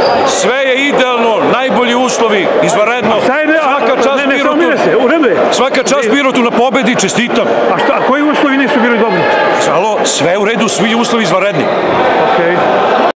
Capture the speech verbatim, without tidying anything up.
Sve je idealno, najbolji uslovi, izvanredno. Svaka čast Pirotu. Svaka čast Pirotu na pobedi, čestitam. A koji uslovi nisu bili dobri? Sve u redu, svi uslovi izvanredni. Okej.